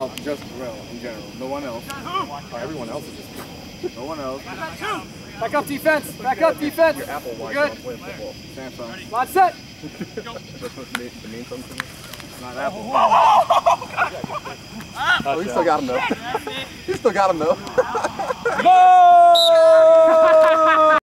Just well, in general. No one else. Everyone else is just. No one else. Back up defense. Back up defense. Your Apple Watch Good. on playing football. Samsung. Line set. That's what the main something. It's not Apple. Oh, you still got him though. You still got him though. Goal!